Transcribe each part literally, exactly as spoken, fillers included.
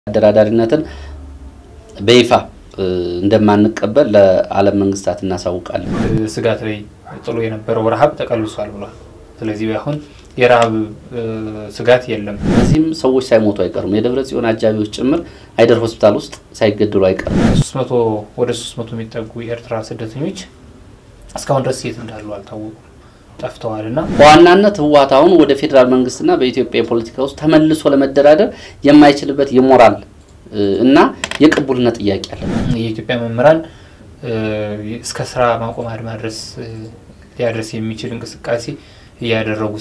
አደራዳሪነትን በይፋ እንደማንቀበል ለዓለም መንግስታት እናሳውቃለን። ስጋት ላይ ጥሎ የነበረው ረሃብ ተቀልሷል ብሏል። ስለዚህ አሁን የረሃብ ስጋት የለም። እዚህም ሰዎች ሳይሞቱ አይቀርም። የደብረ ጽዮን አጃቢዎች ጭምር አይደር ሆስፒታል ውስጥ ሳይገደሉ አይቀርም። ሶስት መቶ ወደ ሶስት መቶ የሚጠጉ የኤርትራ ስደተኞች እስካሁን ድረስ የት እንዳሉ አልታወቁም፣ ጠፍተዋልና በዋናነት ህወሓት አሁን ወደ ፌደራል መንግስትና በኢትዮጵያ ፖለቲካ ውስጥ ተመልሶ ለመደራደር የማይችልበት የሞራል እና የቅቡልነት ጥያቄ አለ። የኢትዮጵያ መምህራን እስከ ስራ ማቆም አድማ ድረስ ሊያደርስ የሚችል እንቅስቃሴ እያደረጉ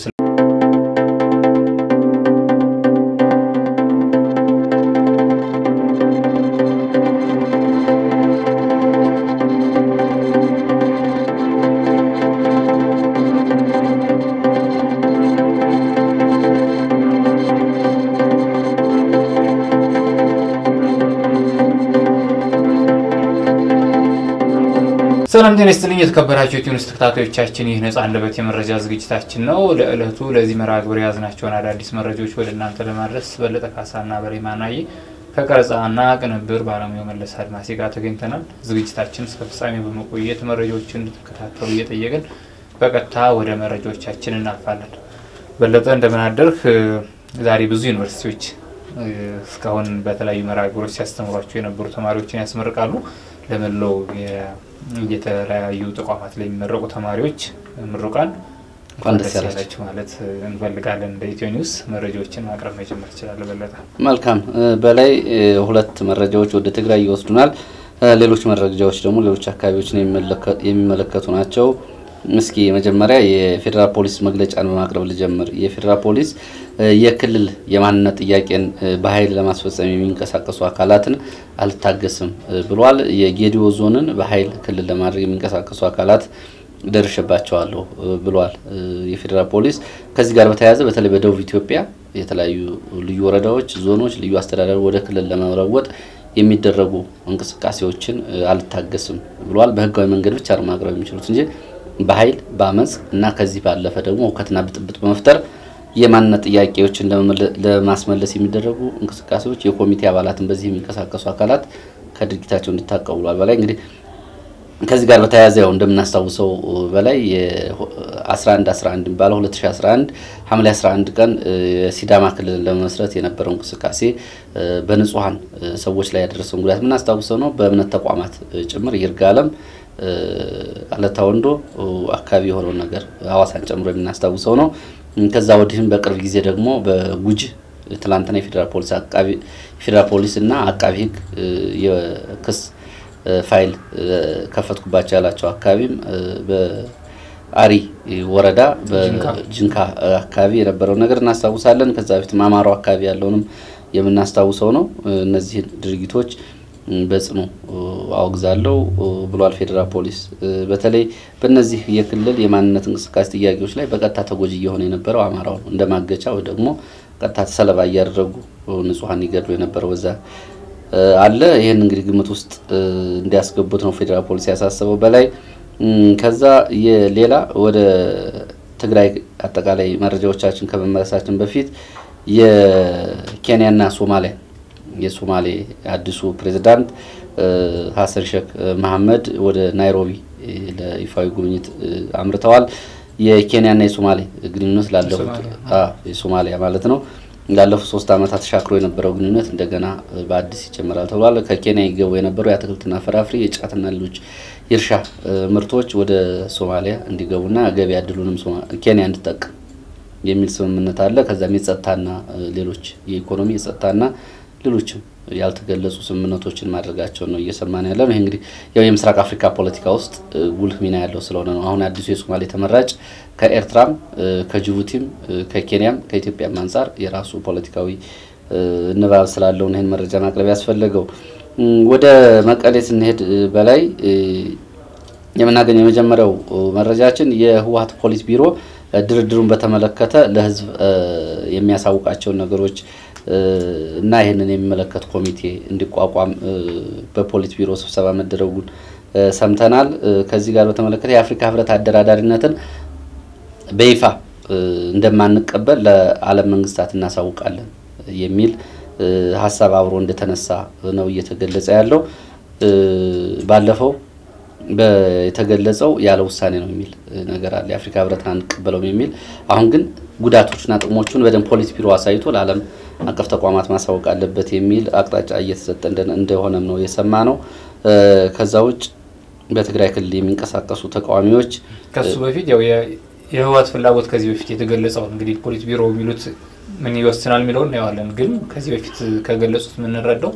ሰላም ጤና ይስጥልኝ የተከበራችሁ የዩቲዩብ ተከታታዮቻችን፣ ይህ ነፃ አንደበት የመረጃ ዝግጅታችን ነው። ለእለቱ ለዚህ መርሃ ግብር ያዝናቸውን አዳዲስ መረጃዎች ወደ እናንተ ለማድረስ በለጠ ካሳና በላይ ማናዬ ከቀረጻና ቅንብር ባለሙያው መለስ አድማሴ ጋር ተገኝተናል። ዝግጅታችን እስከ ፍጻሜ በመቆየት መረጃዎችን እንድትከታተሉ እየጠየቅን በቀጥታ ወደ መረጃዎቻችን እናልፋለን። በለጠ እንደምን አደርክ? ዛሬ ብዙ ዩኒቨርሲቲዎች እስካሁን በተለያዩ መርሃ ግብሮች ሲያስተምሯቸው የነበሩ ተማሪዎችን ያስመርቃሉ። ለመላው የተለያዩ ተቋማት ላይ የሚመረቁ ተማሪዎች ምሩቃን እንኳን ደስ ያላችሁ ማለት እንፈልጋለን። በኢትዮ ኒውስ መረጃዎችን ማቅረብ መጀመር ይችላል። በለጠ መልካም። በላይ ሁለት መረጃዎች ወደ ትግራይ ይወስዱናል። ሌሎች መረጃዎች ደግሞ ሌሎች አካባቢዎችን የሚመለከቱ ናቸው። እስኪ መጀመሪያ የፌደራል ፖሊስ መግለጫን በማቅረብ ልጀምር። የፌደራል ፖሊስ የክልል የማንነት ጥያቄን በኃይል ለማስፈጸም የሚንቀሳቀሱ አካላትን አልታገስም ብሏል። የጌዲዮ ዞንን በኃይል ክልል ለማድረግ የሚንቀሳቀሱ አካላት ደርሽባቸዋለሁ ብሏል የፌደራል ፖሊስ። ከዚህ ጋር በተያያዘ በተለይ በደቡብ ኢትዮጵያ የተለያዩ ልዩ ወረዳዎች፣ ዞኖች ልዩ አስተዳደር ወደ ክልል ለመለወጥ የሚደረጉ እንቅስቃሴዎችን አልታገስም ብሏል። በህጋዊ መንገድ ብቻ ነው ማቅረብ የሚችሉት እንጂ በኃይል ባመጽ እና ከዚህ ባለፈ ደግሞ ሁከትና ብጥብጥ በመፍጠር የማንነት ጥያቄዎችን ለማስመለስ የሚደረጉ እንቅስቃሴዎች የኮሚቴ አባላትን በዚህ የሚንቀሳቀሱ አካላት ከድርጊታቸው እንዲታቀቡ ብሏል። በላይ እንግዲህ ከዚህ ጋር በተያያዘ ያው እንደምናስታውሰው በላይ አስራ አንድ አስራ አንድ ባለ ሁለት ሺህ አስራ አንድ ሐምሌ አስራ አንድ ቀን ሲዳማ ክልል ለመመስረት የነበረው እንቅስቃሴ በንጹሃን ሰዎች ላይ ያደረሰው ጉዳት ምናስታውሰው ነው። በእምነት ተቋማት ጭምር ይርጋለም አለታ ወንዶ አካባቢ የሆነው ነገር ሐዋሳን ጨምሮ የምናስታውሰው ነው። ከዛ ወዲህም በቅርብ ጊዜ ደግሞ በጉጂ ትላንትና የፌደራል ፖሊስ አቃቢ ፌደራል ፖሊስ እና አቃቢ ህግ የክስ ፋይል ከፈትኩባቸው ያላቸው አካባቢም በአሪ ወረዳ በጅንካ አካባቢ የነበረው ነገር እናስታውሳለን። ከዛ በፊት ማማሮ አካባቢ ያለውንም የምናስታውሰው ነው። እነዚህ ድርጊቶች በጽኑ አውግዛለሁ ብሏል ፌደራል ፖሊስ። በተለይ በእነዚህ የክልል የማንነት እንቅስቃሴ ጥያቄዎች ላይ በቀጥታ ተጎጂ የሆነ የነበረው አማራው እንደማገቻ ወይ ደግሞ ቀጥታ ተሰለባ ያደረጉ ንጹሃን ይገድሉ የነበረው በዛ አለ። ይሄን እንግዲህ ግምት ውስጥ እንዲያስገቡት ነው ፌደራል ፖሊስ ያሳሰበው። በላይ ከዛ የሌላ ወደ ትግራይ አጠቃላይ መረጃዎቻችን ከመመለሳችን በፊት የኬንያና ሶማሊያ የሶማሌ አዲሱ ፕሬዝዳንት ሐሰን ሼክ መሐመድ ወደ ናይሮቢ ለይፋዊ ጉብኝት አምርተዋል። የኬንያና የሶማሌ ግንኙነት ላለፉት አ የሶማሊያ ማለት ነው ላለፉት ሶስት አመታት ተሻክሮ የነበረው ግንኙነት እንደገና በአዲስ ይጀምራል ተብሏል። ከኬንያ ይገቡ የነበረው የአትክልትና ፍራፍሬ የጫትና ሌሎች የእርሻ ምርቶች ወደ ሶማሊያ እንዲገቡና ገበያ ያድሉንም ኬንያ እንድትጠቀም የሚል ስምምነት አለ። ከዛም የጸጥታና ሌሎች የኢኮኖሚ የጸጥታና ሌሎችም ያልተገለጹ ስምምነቶችን ማድረጋቸው ነው እየሰማን ያለው ነው። እንግዲህ ያው የምስራቅ አፍሪካ ፖለቲካ ውስጥ ጉልህ ሚና ያለው ስለሆነ ነው አሁን አዲሱ የሶማሌ ተመራጭ ከኤርትራም ከጅቡቲም ከኬንያም ከኢትዮጵያም አንፃር የራሱ ፖለቲካዊ ንባብ ስላለው ነው ይሄን መረጃ ማቅረብ ያስፈልገው። ወደ መቀሌ ስንሄድ በላይ የምናገኘው የመጀመሪያው መረጃችን የህወሓት ፖሊስ ቢሮ ድርድሩን በተመለከተ ለህዝብ የሚያሳውቃቸው ነገሮች እና ይሄንን የሚመለከት ኮሚቴ እንዲቋቋም በፖሊስ ቢሮ ስብሰባ መደረጉን ሰምተናል። ከዚህ ጋር በተመለከተ የአፍሪካ ህብረት አደራዳሪነትን በይፋ እንደማንቀበል ለዓለም መንግስታት እናሳውቃለን የሚል ሐሳብ አብሮ እንደተነሳ ነው እየተገለጸ ያለው ባለፈው በተገለጸው ያለ ውሳኔ ነው የሚል ነገር አለ የአፍሪካ ህብረትን አንቀበለው የሚል አሁን ግን ጉዳቶችና ጥቅሞቹን በደም ፖሊስ ቢሮ አሳይቶ ለዓለም አቀፍ ተቋማት ማሳወቅ አለበት የሚል አቅጣጫ እየተሰጠ እንደሆነም ነው የሰማነው ከዛ ውጭ በትግራይ ክልል የሚንቀሳቀሱ ተቃዋሚዎች ከሱ በፊት ያው የህወሓት ፍላጎት ከዚህ በፊት የተገለጸው እንግዲህ ፖሊስ ቢሮ የሚሉት ምን ይወስናል የሚለው ነው ያለን ግን ከዚህ በፊት ከገለጹት ምን እንረዳው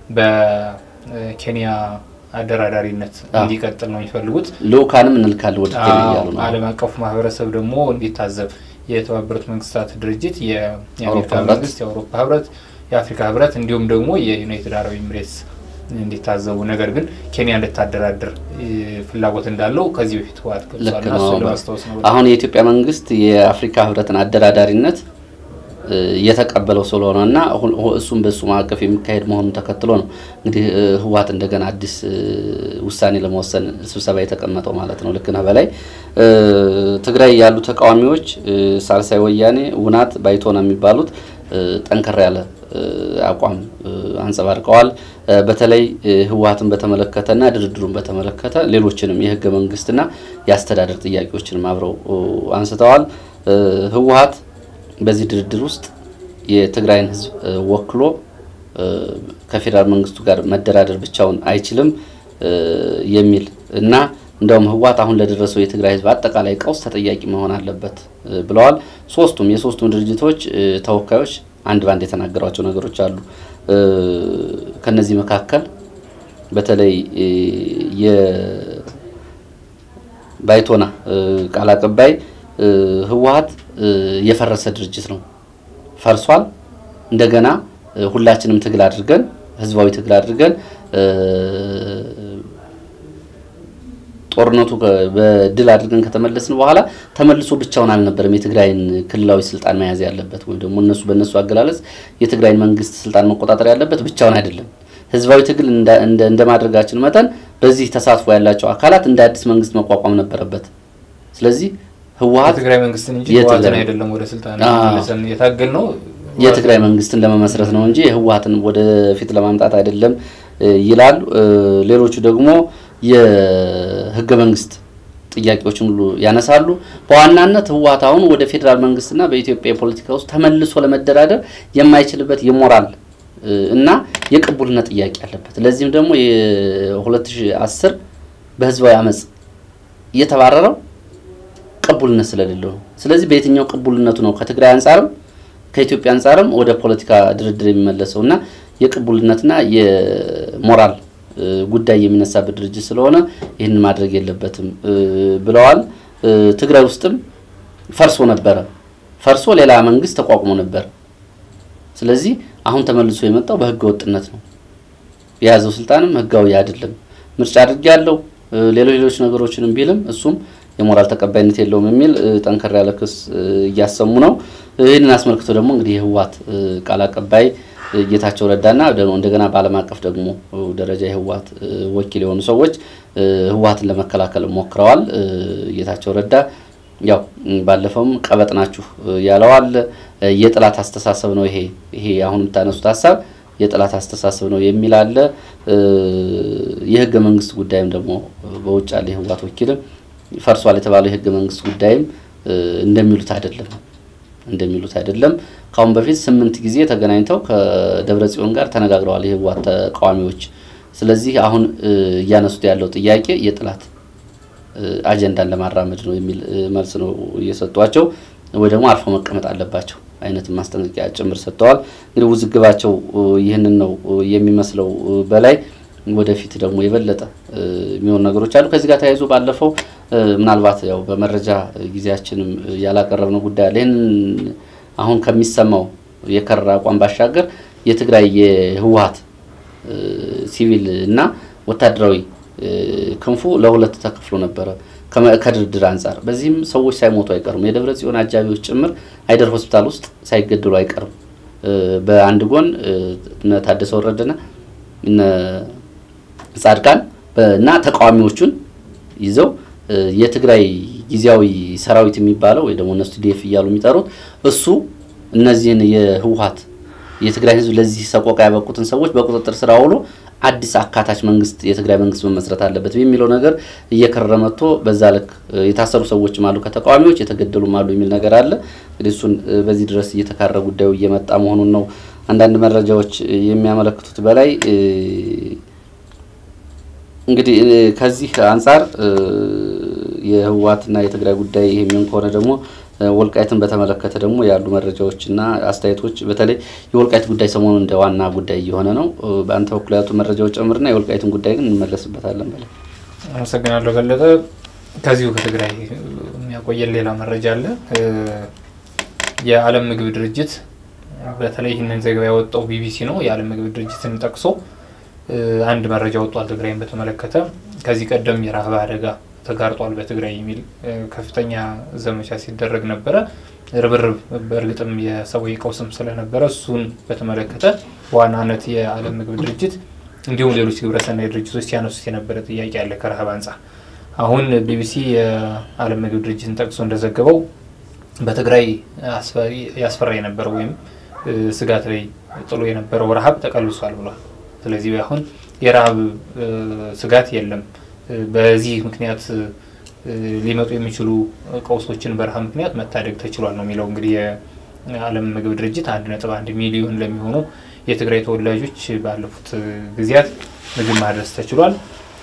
በኬንያ አደራዳሪነት እንዲቀጥል ነው የሚፈልጉት ሎካንም እንልካለን ወደ ኬንያ ያሉ ነው ዓለም አቀፍ ማህበረሰብ ደግሞ እንዲታዘብ የተባበሩት መንግስታት ድርጅት የአሜሪካ መንግስት የአውሮፓ ህብረት የአፍሪካ ህብረት እንዲሁም ደግሞ የዩናይትድ አረብ ኤሚሬትስ እንዲታዘቡ ነገር ግን ኬንያ እንድታደራድር ፍላጎት እንዳለው ከዚህ በፊት ህወሓት ገልጿልና ስለማስተዋወስ ነው አሁን የኢትዮጵያ መንግስት የአፍሪካ ህብረትን አደራዳሪነት የተቀበለው ስለሆነና እሱም በሱ ማዕቀፍ የሚካሄድ መሆኑን ተከትሎ ነው እንግዲህ ህወሓት እንደገና አዲስ ውሳኔ ለመወሰን ስብሰባ የተቀመጠው ማለት ነው ልክና በላይ ትግራይ ያሉ ተቃዋሚዎች ሳልሳይ ወያኔ ውናት ባይቶና የሚባሉት ጠንከር ያለ አቋም አንጸባርቀዋል በተለይ ህወሓትን በተመለከተና ድርድሩን በተመለከተ ሌሎችንም የህገ መንግስትና ያስተዳደር ጥያቄዎችን አብረው አንስተዋል ህወሓት በዚህ ድርድር ውስጥ የትግራይን ህዝብ ወክሎ ከፌደራል መንግስቱ ጋር መደራደር ብቻውን አይችልም የሚል እና እንደውም ህወሓት አሁን ለደረሰው የትግራይ ህዝብ አጠቃላይ ቀውስ ተጠያቂ መሆን አለበት ብለዋል ሶስቱም የሶስቱም ድርጅቶች ተወካዮች አንድ ባንድ የተናገሯቸው ነገሮች አሉ ከነዚህ መካከል በተለይ የባይቶና ቃል አቀባይ ህወሓት የፈረሰ ድርጅት ነው ፈርሷል እንደገና ሁላችንም ትግል አድርገን ህዝባዊ ትግል አድርገን ጦርነቱ በድል አድርገን ከተመለስን በኋላ ተመልሶ ብቻውን አልነበረም የትግራይን ክልላዊ ስልጣን መያዝ ያለበት ወይ ደግሞ እነሱ በእነሱ አገላለጽ የትግራይን መንግስት ስልጣን መቆጣጠር ያለበት ብቻውን አይደለም ህዝባዊ ትግል እንደ እንደማድረጋችን መጠን በዚህ ተሳትፎ ያላቸው አካላት እንደ አዲስ መንግስት መቋቋም ነበረበት ስለዚህ ህወሓት የትግራይ መንግስትን እንጂ ህወሓትን አይደለም ወደ ስልጣን ለሰን የታገል ነው የትግራይ መንግስትን ለመመስረት ነው እንጂ ህወሓትን ወደ ፊት ለማምጣት አይደለም ይላል ሌሎቹ ደግሞ የህገ መንግስት ጥያቄዎችን ሁሉ ያነሳሉ በዋናነት ህወሓት አሁን ወደ ፌደራል መንግስትና በኢትዮጵያ ፖለቲካ ውስጥ ተመልሶ ለመደራደር የማይችልበት የሞራል እና የቅቡልነት ጥያቄ አለበት ለዚህም ደግሞ የ2010 በህዝባዊ አመጽ የተባረረው ቅቡልነት ስለሌለው ስለዚህ በየትኛው ቅቡልነቱ ነው ከትግራይ አንፃርም ከኢትዮጵያ አንፃርም ወደ ፖለቲካ ድርድር የሚመለሰውና የቅቡልነትና የሞራል ጉዳይ የሚነሳበት ድርጅት ስለሆነ ይሄን ማድረግ የለበትም ብለዋል ትግራይ ውስጥም ፈርሶ ነበር ፈርሶ ሌላ መንግስት ተቋቁሞ ነበር ስለዚህ አሁን ተመልሶ የመጣው በህገ ወጥነት ነው የያዘው ስልጣንም ህጋዊ አይደለም ምርጫ አድርጊያለሁ ሌሎች ሌሎች ነገሮችንም ቢልም እሱም የሞራል ተቀባይነት የለውም የሚል ጠንከር ያለ ክስ እያሰሙ ነው ይሄንን አስመልክቶ ደግሞ እንግዲህ የህወሓት ቃል አቀባይ ጌታቸው ረዳና እንደገና ባለም አቀፍ ደግሞ ደረጃ የህወሓት ወኪል የሆኑ ሰዎች ህወሓትን ለመከላከል ሞክረዋል ጌታቸው ረዳ ያው ባለፈውም ቀበጥናችሁ ያለዋል የጥላት አስተሳሰብ ነው ይሄ ይሄ አሁን ታነሱት ሐሳብ የጥላት አስተሳሰብ ነው የሚል አለ የህገ መንግስት ጉዳይም ደግሞ በውጭ ያለ የህወሓት ወኪልም ፈርሷል የተባለው የህገ መንግስት ጉዳይም እንደሚሉት አይደለም እንደሚሉት አይደለም ካሁን በፊት ስምንት ጊዜ ተገናኝተው ከደብረ ጽዮን ጋር ተነጋግረዋል የህወሓት ተቃዋሚዎች ስለዚህ አሁን ያነሱት ያለው ጥያቄ የጥላት አጀንዳን ለማራመድ ነው የሚል መልስ ነው እየሰጧቸው ወይ ደግሞ አርፎ መቀመጥ አለባቸው አይነት ማስጠንቀቂያ ጭምር ሰጥተዋል እንግዲህ ውዝግባቸው ይሄንን ነው የሚመስለው በላይ ወደፊት ደግሞ የበለጠ የሚሆን ነገሮች አሉ ከዚህ ጋር ተያይዞ ባለፈው ምናልባት ያው በመረጃ ጊዜያችንም ያላቀረብነው ጉዳይ አለ አሁን ከሚሰማው የከራ አቋም ባሻገር የትግራይ የህወሓት ሲቪል እና ወታደራዊ ክንፉ ለሁለት ተከፍሎ ነበር ከድርድር አንፃር በዚህም ሰዎች ሳይሞቱ አይቀርም የደብረ ጽዮን አጃቢዎች ጭምር አይደር ሆስፒታል ውስጥ ሳይገደሉ አይቀርም በአንድ ጎን ታደሰ ወረደና እነ ጻድቃን እና ተቃዋሚዎቹን ይዘው የትግራይ ጊዜያዊ ሰራዊት የሚባለው ወይ ደግሞ እነሱ ዲኤፍ ይያሉ የሚጠሩት እሱ እነዚህን የህወሓት የትግራይ ህዝብ ለዚህ ሰቆቃ ያበቁትን ሰዎች በቁጥጥር ስር አውሎ አዲስ አካታች መንግስት የትግራይ መንግስት መመስረት አለበት በሚለው ነገር እየከረረ መጥቶ በዛ ልክ የታሰሩ ሰዎችም አሉ ከተቃዋሚዎች የተገደሉም አሉ የሚል ነገር አለ። እንግዲህ እሱን በዚህ ድረስ እየተካረረ ጉዳዩ እየመጣ መሆኑን ነው አንዳንድ መረጃዎች የሚያመለክቱት። በላይ እንግዲህ ከዚህ አንፃር የህወሓትና የትግራይ ጉዳይ የሚሆን ከሆነ ደግሞ ወልቃይትን በተመለከተ ደግሞ ያሉ መረጃዎችና አስተያየቶች በተለይ የወልቃይት ጉዳይ ሰሞኑን እንደ ዋና ጉዳይ እየሆነ ነው። በአንተ በኩል ያሉ መረጃዎች ጨምርና የወልቃይትን ጉዳይ ግን እንመለስበታለን። በላይ አመሰግናለሁ በለጠ። ከዚሁ ከትግራይ የሚያቆየን ሌላ መረጃ አለ። የዓለም ምግብ ድርጅት በተለይ ይህንን ዘገባ ያወጣው ቢቢሲ ነው። የዓለም ምግብ ድርጅትን ጠቅሶ አንድ መረጃ ወጥቷል ትግራይን በተመለከተ። ከዚህ ቀደም የረሃብ አደጋ ተጋርጧል በትግራይ የሚል ከፍተኛ ዘመቻ ሲደረግ ነበር። ርብርብ በእርግጥም የሰብአዊ ቀውስም ስለነበረ እሱን በተመለከተ ዋናነት የዓለም ምግብ ድርጅት እንዲሁም ሌሎች ግብረሰናይ ድርጅቶች ሲያነሱት የነበረ ጥያቄ አለ ከረሃብ አንፃር። አሁን ቢቢሲ የዓለም ምግብ ድርጅትን ጠቅሶ እንደዘገበው በትግራይ ያስፈራ የነበረው ወይም ስጋት ላይ ጥሎ የነበረው ረሃብ ተቀልሷል ብሏል። ስለዚህ አሁን የረሃብ ስጋት የለም። በዚህ ምክንያት ሊመጡ የሚችሉ ቀውሶችን በረሃብ ምክንያት መታደግ ተችሏል ነው የሚለው። እንግዲህ የዓለም ምግብ ድርጅት አንድ ነጥብ አንድ ሚሊዮን ለሚሆኑ የትግራይ ተወላጆች ባለፉት ጊዜያት ምግብ ማድረስ ተችሏል።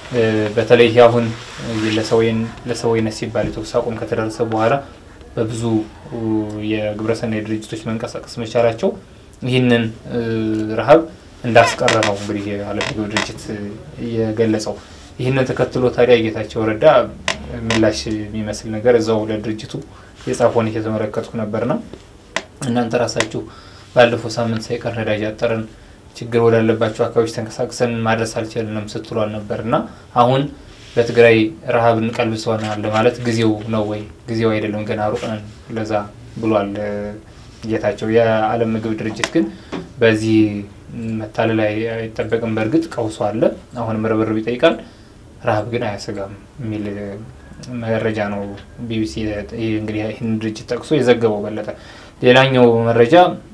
በተለይ አሁን ለሰውየን ለሰውየነት ሲባል የተኩስ አቁም ከተደረሰ በኋላ በብዙ የግብረሰናይ ድርጅቶች መንቀሳቀስ መቻላቸው ይህንን ረሃብ እንዳስቀረ ነው እንግዲህ የዓለም ምግብ ድርጅት የገለጸው። ይህንን ተከትሎ ታዲያ ጌታቸው ረዳ ምላሽ የሚመስል ነገር እዛው ለድርጅቱ የጻፈውን እየተመለከትኩ ነበርና እናንተ ራሳችሁ ባለፈው ሳምንት ሳይቀር ነዳጅ አጠረን ችግር ወዳለባቸው አካባቢዎች ተንቀሳቅሰን ማድረስ አልቻልንም ስትሏል ነበርና አሁን በትግራይ ረሃብን ቀልብሰናል ለማለት ጊዜው ነው ወይ? ጊዜው አይደለም ገና ሩቅ ነን ለዛ ብሏል ጌታቸው። የዓለም ምግብ ድርጅት ግን በዚህ መታለል አይጠበቅም። በእርግጥ ቀውሱ አለ፣ አሁንም ርብርብ ይጠይቃል፣ ረሃብ ግን አያሰጋም የሚል መረጃ ነው ቢቢሲ እንግዲህ ይህን ድርጅት ጠቅሶ የዘገበው በለጠ። ሌላኛው መረጃ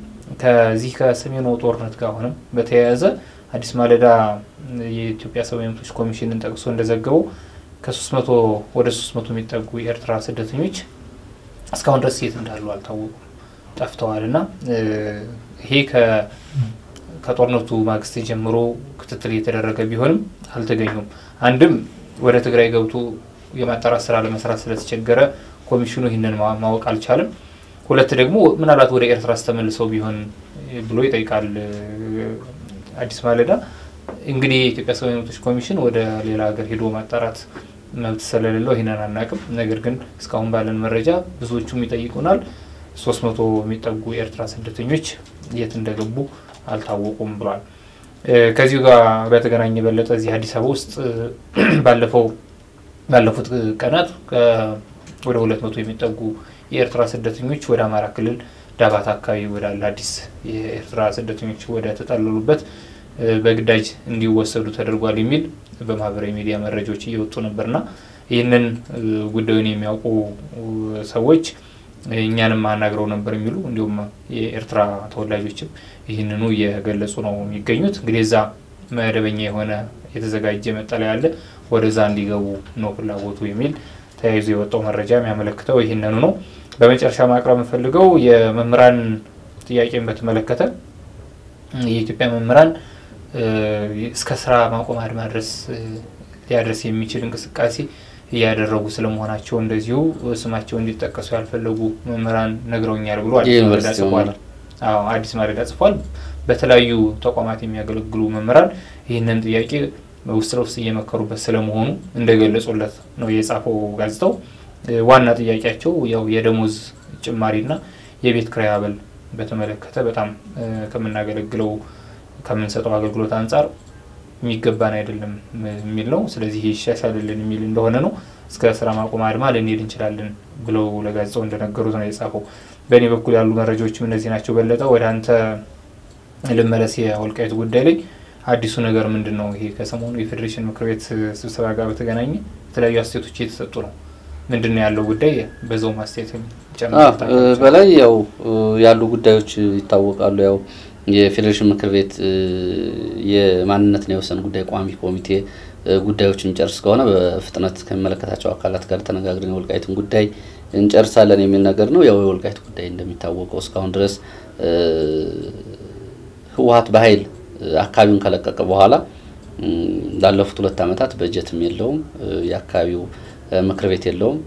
ከዚህ ከሰሜኑ ጦርነት ጋር ሆነም በተያያዘ አዲስ ማለዳ የኢትዮጵያ ሰብአዊ መብቶች ኮሚሽንን ጠቅሶ እንደዘገበው ከ300 ወደ ሶስት መቶ የሚጠጉ የኤርትራ ስደተኞች እስካሁን ድረስ የት እንዳሉ አልታወቁም፣ ጠፍተዋልና ይሄ ከ ከጦርነቱ ማግስት ጀምሮ ክትትል እየተደረገ ቢሆንም አልተገኙም። አንድም ወደ ትግራይ ገብቶ የማጣራት ስራ ለመስራት ስለተቸገረ ኮሚሽኑ ይህንን ማወቅ አልቻለም። ሁለት ደግሞ ምናልባት ወደ ኤርትራ ተመልሰው ቢሆን ብሎ ይጠይቃል አዲስ ማለዳ። እንግዲህ የኢትዮጵያ ሰብአዊ መብቶች ኮሚሽን ወደ ሌላ ሀገር ሄዶ ማጣራት መብት ስለሌለው ይሄንን አናውቅም። ነገር ግን እስካሁን ባለን መረጃ ብዙዎቹም ይጠይቁናል ሶስት መቶ የሚጠጉ ኤርትራ ስደተኞች የት እንደገቡ አልታወቁም ብሏል። ከዚሁ ጋር በተገናኘ በለጠ እዚህ አዲስ አበባ ውስጥ ባለፈው ባለፉት ቀናት ወደ ሁለት መቶ የሚጠጉ የኤርትራ ስደተኞች ወደ አማራ ክልል ዳባት አካባቢ ወደ አዲስ የኤርትራ ስደተኞች ወደ ተጠለሉበት በግዳጅ እንዲወሰዱ ተደርጓል የሚል በማህበራዊ ሚዲያ መረጃዎች እየወጡ ነበርና ይህንን ጉዳዩን የሚያውቁ ሰዎች እኛንም አናግረው ነበር የሚሉ እንዲሁም የኤርትራ ተወላጆችም ይህንኑ የገለጹ ነው የሚገኙት። እንግዲህ እዛ መደበኛ የሆነ የተዘጋጀ መጠለያ አለ፣ ወደዛ እንዲገቡ ነው ፍላጎቱ የሚል ተያይዞ የወጣው መረጃ የሚያመለክተው ይህንኑ ነው። በመጨረሻ ማቅረብ የምፈልገው የመምህራን ጥያቄን በተመለከተ የኢትዮጵያ መምህራን እስከ ስራ ማቆም አድማ ድረስ ሊያደርስ የሚችል እንቅስቃሴ እያደረጉ ስለመሆናቸው እንደዚሁ ስማቸው እንዲጠቀሱ ያልፈለጉ መምህራን ነግረውኛል ብሎ አዲስ ማለዳ ጽፏል። አዎ አዲስ ማለዳ ጽፏል። በተለያዩ ተቋማት የሚያገለግሉ መምህራን ይህንን ጥያቄ ውስጥ ለውስጥ እየመከሩበት ስለመሆኑ እንደገለጹለት ነው የጻፈው ጋዜጣው። ዋና ጥያቄያቸው ያው የደሞዝ ጭማሪና የቤት ክራይ አበል በተመለከተ በጣም ከመናገለግለው ከመንሰጠው አገልግሎት አንፃር የሚገባን አይደለም የሚል ነው። ስለዚህ ይሻሻልልን የሚል እንደሆነ ነው። እስከ ስራ ማቆም አድማ ልንሄድ እንችላለን ብለው ለጋዜጣው እንደነገሩት ነው የጻፈው። በእኔ በኩል ያሉ መረጃዎችም እነዚህ ናቸው። በለጠ ወደ አንተ ልመለስ። የወልቃይት ጉዳይ ላይ አዲሱ ነገር ምንድነው? ይሄ ከሰሞኑ የፌዴሬሽን ምክር ቤት ስብሰባ ጋር በተገናኘ የተለያዩ አስተያየቶች እየተሰጡ ነው። ምንድነው ያለው ጉዳይ? በዛው ማስተያየት ጨምረው በላይ ያው ያሉ ጉዳዮች ይታወቃሉ። ያው የፌዴሬሽን ምክር ቤት የማንነትና የወሰን ጉዳይ ቋሚ ኮሚቴ ጉዳዮችን ጨርስ ከሆነ በፍጥነት ከመለከታቸው አካላት ጋር ተነጋግረን የወልቃይትን ጉዳይ እንጨርሳለን የሚል ነገር ነው። ያው የወልቃይት ጉዳይ እንደሚታወቀው እስካሁን ድረስ ህወሓት በኃይል አካባቢውን ከለቀቀ በኋላ ላለፉት ሁለት አመታት በጀትም የለውም፣ የአካባቢው ምክር ቤት የለውም።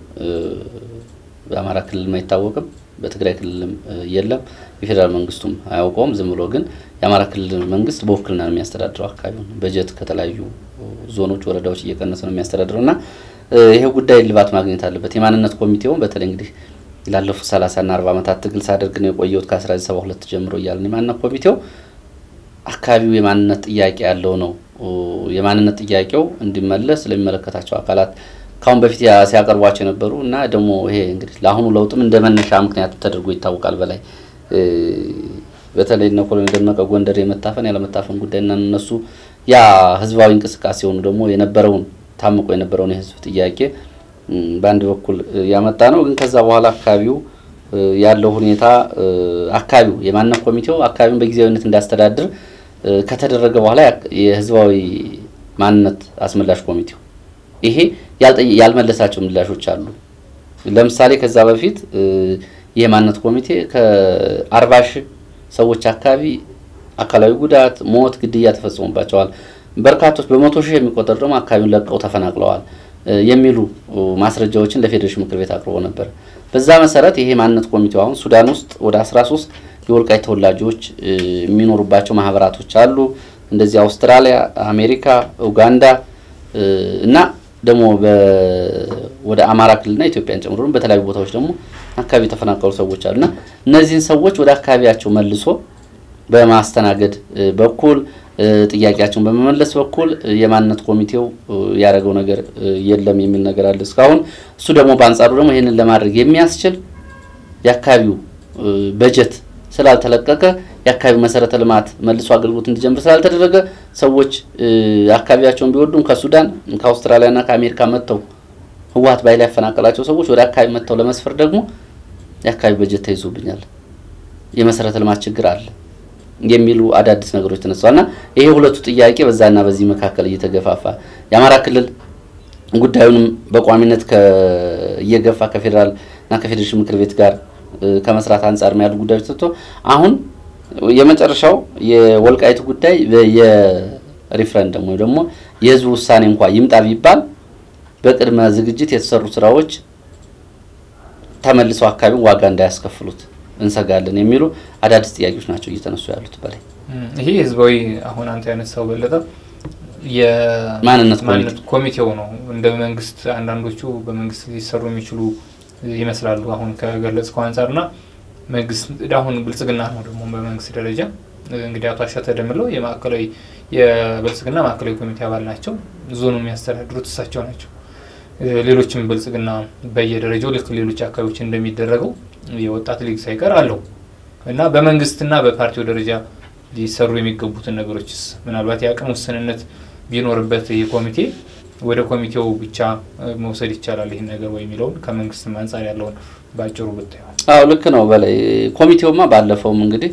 በአማራ ክልል ማይታወቅም፣ በትግራይ ክልልም የለም፣ የፌደራል መንግስቱም አያውቀውም። ዝም ብሎ ግን የአማራ ክልል መንግስት በወክልና ነው የሚያስተዳድረው አካባቢውን። በጀት ከተለያዩ ዞኖች ወረዳዎች እየቀነሰ ነው የሚያስተዳድረውና ይሄ ጉዳይ ልባት ማግኘት አለበት። የማንነት ኮሚቴው በተለይ እንግዲህ ላለፉት ሰላሳ እና አርባ አመታት ትግል ሳደርግ ነው የቆየሁት ከአስራ ዘጠኝ ሰባ ሁለት ጀምሮ ይያልን የማንነት ኮሚቴው አካባቢው የማንነት ጥያቄ ያለው ነው። የማንነት ጥያቄው እንዲመለስ ለሚመለከታቸው አካላት ካሁን በፊት ሲያቀርቧቸው የነበሩ እና ደግሞ ይሄ እንግዲህ ለአሁኑ ለውጥም እንደመነሻ ምክንያት ተደርጎ ይታወቃል። በላይ በተለይ ነው ኮሎኔል ደመቀ ጎንደር የመታፈን ያለ መታፈን ጉዳይና እነሱ ያ ህዝባዊ እንቅስቃሴ ሆኖ ደግሞ የነበረውን ታምቆ የነበረውን የህዝብ ጥያቄ በአንድ በኩል ያመጣ ነው። ግን ከዛ በኋላ አካባቢው ያለው ሁኔታ አካባቢው የማንነት ኮሚቴው አካባቢውን በጊዜያዊነት እንዳስተዳድር ከተደረገ በኋላ የህዝባዊ ማንነት አስመላሽ ኮሚቴው ይሄ ያልመለሳቸው ምላሾች አሉ። ለምሳሌ ከዛ በፊት የማንነት ኮሚቴ ከአርባ ሺህ ሰዎች አካባቢ አካላዊ ጉዳት፣ ሞት፣ ግድያ ተፈጽሞባቸዋል። በርካቶች በመቶ ሺህ የሚቆጠሩ ደግሞ አካባቢውን ለቀው ተፈናቅለዋል የሚሉ ማስረጃዎችን ለፌዴሬሽን ምክር ቤት አቅርቦ ነበር። በዛ መሰረት ይሄ ማንነት ኮሚቴው አሁን ሱዳን ውስጥ ወደ አስራ ሶስት የወልቃይት ተወላጆች የሚኖሩባቸው ማህበራቶች አሉ። እንደዚህ አውስትራሊያ፣ አሜሪካ፣ ኡጋንዳ እና ደግሞ ወደ አማራ ክልልና ኢትዮጵያን ጨምሮ በተለያዩ ቦታዎች ደግሞ አካባቢ ተፈናቀሉ ሰዎች አሉና እነዚህን ሰዎች ወደ አካባቢያቸው መልሶ በማስተናገድ በኩል ጥያቄያቸውን በመመለስ በኩል የማንነት ኮሚቴው ያደረገው ነገር የለም የሚል ነገር አለ እስካሁን። እሱ ደግሞ በአንጻሩ ደግሞ ይሄንን ለማድረግ የሚያስችል የአካባቢው በጀት ስላልተለቀቀ የአካባቢው መሰረተ ልማት መልሶ አገልግሎት እንዲጀምር ስላልተደረገ ሰዎች አካባቢያቸውን ቢወዱም ከሱዳን ከአውስትራሊያና ከአሜሪካ መጥተው ህወሓት ባይል ያፈናቀላቸው ሰዎች ወደ አካባቢ መጥተው ለመስፈር ደግሞ የአካባቢ በጀት ተይዞብኛል፣ የመሰረተ ልማት ችግር አለ የሚሉ አዳዲስ ነገሮች ተነስተዋልና ይሄ ሁለቱ ጥያቄ በዛና በዚህ መካከል እየተገፋፋ የአማራ ክልል ጉዳዩንም በቋሚነት ከየገፋ ከፌደራል እና ከፌዴሬሽን ምክር ቤት ጋር ከመስራት አንፃር ያሉ ጉዳዮች ተጥቶ አሁን የመጨረሻው የወልቃይት ጉዳይ የሪፍረንደም ወይ ደግሞ የህዝብ ውሳኔ እንኳን ይምጣ ቢባል በቅድመ ዝግጅት የተሰሩ ስራዎች ተመልሰው አካባቢውን ዋጋ እንዳያስከፍሉት እንሰጋለን የሚሉ አዳዲስ ጥያቄዎች ናቸው እየተነሱ ያሉት። በላይ ይሄ ህዝባዊ አሁን አንተ ያነሳው በለጠ የማንነት ኮሚቴው ነው እንደ መንግስት አንዳንዶቹ በመንግስት ሊሰሩ የሚችሉ ይመስላሉ አሁን ከገለጽከው አንፃርና መንግስት አሁን ብልጽግና ነው ደግሞ በመንግስት ደረጃ እንግዲህ አቶ አሸተ ደምለው የማዕከላዊ የብልጽግና ማዕከላዊ ኮሚቴ አባል ናቸው። ዞኑን የሚያስተዳድሩት እሳቸው ናቸው። ሌሎችም ብልጽግና በየደረጃው ልክ ሌሎች አካባቢዎች እንደሚደረገው የወጣት ሊግ ሳይቀር አለው እና በመንግስትና በፓርቲው ደረጃ ሊሰሩ የሚገቡትን ነገሮችስ ምናልባት ያቀም ውስንነት ቢኖርበት የኮሚቴ ወደ ኮሚቴው ብቻ መውሰድ ይቻላል ይሄን ነገር ወይ የሚለው ከመንግስት አንፃር ያለውን ባጭሩ ብታዩ? አዎ ልክ ነው። በላይ ኮሚቴውማ ባለፈውም እንግዲህ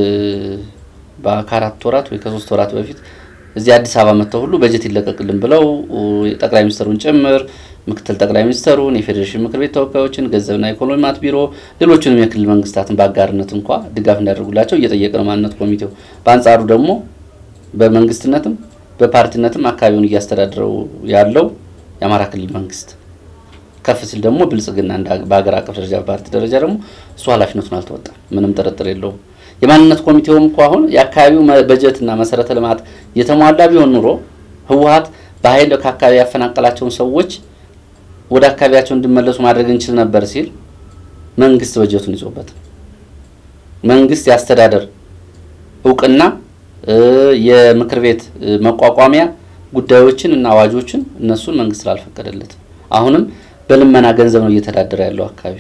በአራት ወራት ወይ ከሶስት ወራት በፊት እዚህ አዲስ አበባ መጥተው ሁሉ በጀት ይለቀቅልን ብለው ጠቅላይ ሚኒስትሩን ጭምር ምክትል ጠቅላይ ሚኒስትሩን የፌዴሬሽን ምክር ቤት ተወካዮችን ገንዘብና ኢኮኖሚ ልማት ቢሮ ሌሎችንም የክልል መንግስታትን ባጋርነት እንኳን ድጋፍ እንዳደርጉላቸው እየጠየቀ ነው ማንነት ኮሚቴው። በአንጻሩ ደግሞ በመንግስትነትም በፓርቲነትም አካባቢውን እያስተዳደረው ያለው የአማራ ክልል መንግስት ከፍ ሲል ደግሞ ብልጽግና እንደ በአገር አቀፍ ደረጃ ፓርቲ ደረጃ ደግሞ እሱ ኃላፊነቱን አልተወጣም። ምንም ጥርጥር የለውም። የማንነት ኮሚቴውም እንኳን አሁን የአካባቢው በጀትና መሰረተ ልማት የተሟላ ቢሆን ኑሮ ህወሓት በኃይል ከአካባቢ ያፈናቀላቸውን ሰዎች ወደ አካባቢያቸው እንዲመለሱ ማድረግ እንችል ነበር ሲል መንግስት በጀቱን ይዞበት መንግስት ያስተዳደር እውቅና የምክር ቤት መቋቋሚያ ጉዳዮችን እና አዋጆችን እነሱን መንግስት ስላልፈቀደለት አሁንም በልመና ገንዘብ ነው እየተዳደረ ያለው አካባቢው።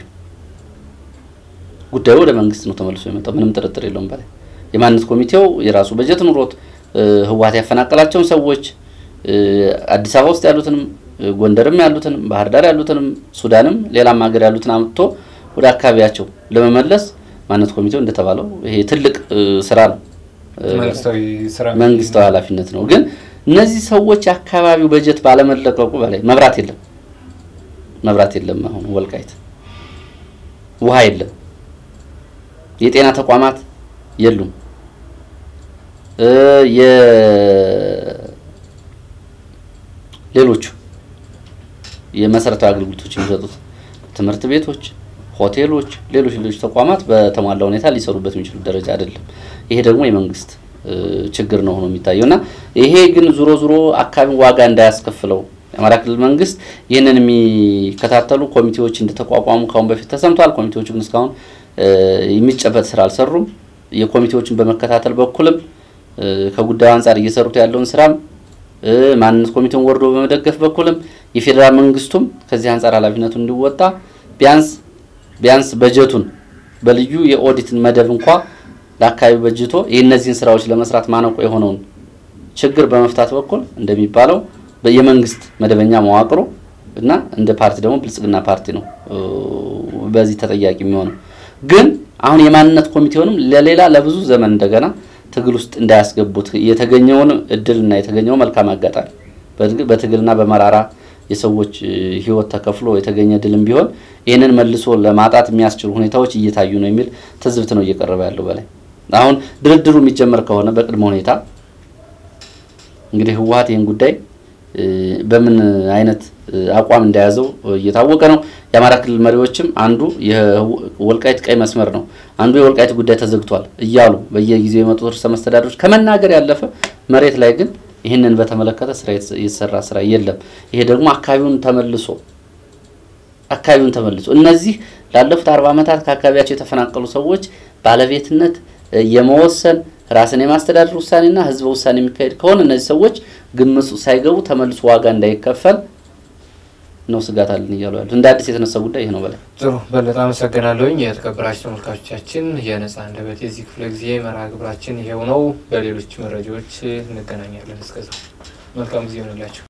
ጉዳዩ ወደ መንግስት ነው ተመልሶ የመጣው ምንም ጥርጥር የለውም። በላይ የማንነት ኮሚቴው የራሱ በጀት ኑሮት ህወሓት ያፈናቀላቸው ሰዎች አዲስ አበባ ውስጥ ያሉትንም ጎንደርም ያሉትንም ባህር ዳር ያሉትንም ሱዳንም ሌላም ሀገር ያሉትን አምጥቶ ወደ አካባቢያቸው ለመመለስ ማንነት ኮሚቴው እንደተባለው ይሄ ትልቅ ስራ ነው። መንግስታዊ ስራ መንግስታዊ ኃላፊነት ነው ግን እነዚህ ሰዎች አካባቢው በጀት ባለመለቀቁ በላይ መብራት የለም መብራት የለም አሁን ወልቃይት ውሃ የለም የጤና ተቋማት የሉም እ የ ሌሎች የመሰረታዊ አገልግሎቶች የሚሰጡት ትምህርት ቤቶች ሆቴሎች ሌሎች ሌሎች ተቋማት በተሟላ ሁኔታ ሊሰሩበት የሚችሉ ደረጃ አይደለም ይሄ ደግሞ የመንግስት ችግር ነው ሆኖ የሚታየውና ይሄ ግን ዙሮ ዙሮ አካባቢ ዋጋ እንዳያስከፍለው የአማራ ክልል መንግስት ይሄንን የሚከታተሉ ኮሚቴዎች እንደተቋቋሙ ካሁን በፊት ተሰምቷል ኮሚቴዎቹ ግን እስካሁን የሚጨበጥ ስራ አልሰሩም የኮሚቴዎችን በመከታተል በኩልም ከጉዳዩ አንፃር እየሰሩት ያለውን ስራም ማንነት ኮሚቴውን ወርዶ በመደገፍ በኩልም የፌደራል መንግስቱም ከዚህ አንፃር ኃላፊነቱን እንዲወጣ ቢያንስ ቢያንስ በጀቱን በልዩ የኦዲት መደብ እንኳን ለአካባቢ በጀቶ የእነዚህን ስራዎች ለመስራት ማነቆ የሆነውን ችግር በመፍታት በኩል እንደሚባለው በየመንግስት መደበኛ መዋቅሩ እና እንደ ፓርቲ ደግሞ ብልጽግና ፓርቲ ነው በዚህ ተጠያቂ የሚሆነው ግን አሁን የማንነት ኮሚቴውንም ለሌላ ለብዙ ዘመን እንደገና ትግል ውስጥ እንዳያስገቡት የተገኘውን እድልና የተገኘው መልካም አጋጣሚ በትግልና በመራራ የሰዎች ህይወት ተከፍሎ የተገኘ ድልም ቢሆን ይሄንን መልሶ ለማጣት የሚያስችሉ ሁኔታዎች እየታዩ ነው የሚል ትዝብት ነው እየቀረበ ያለው በላይ አሁን ድርድሩ የሚጀመር ከሆነ በቅድመ ሁኔታ እንግዲህ ህወሓት ይሄን ጉዳይ በምን አይነት አቋም እንደያዘው እየታወቀ ነው የአማራ ክልል መሪዎችም አንዱ የወልቃይት ቀይ መስመር ነው አንዱ የወልቃይት ጉዳይ ተዘግቷል እያሉ በየጊዜው የመጡ ርዕሰ መስተዳድሮች ከመናገር ያለፈ መሬት ላይ ግን ይሄንን በተመለከተ ስራ የተሰራ ስራ የለም ይሄ ደግሞ አካባቢውን ተመልሶ አካባቢውን ተመልሶ እነዚህ ላለፉት አርባ አመታት ከአካባቢያቸው የተፈናቀሉ ሰዎች ባለቤትነት የመወሰን ራስን የማስተዳደር ውሳኔና ህዝብ ውሳኔ የሚካሄድ ከሆነ እነዚህ ሰዎች ግምቱ ሳይገቡ ተመልሶ ዋጋ እንዳይከፈል ነው ስጋት አለን ይያሉ ያሉት እንደ አዲስ የተነሳ ጉዳይ ይሄ ነው በላይ ጥሩ በለጣም አመሰግናለሁኝ የተከበራችሁ ተመልካቾቻችን የነጻ አንደበት የዚህ ክፍለ ጊዜ መርሃ ግብራችን ይሄው ነው በሌሎች መረጃዎች እንገናኛለን እስከዛው መልካም ጊዜ ይሁንላችሁ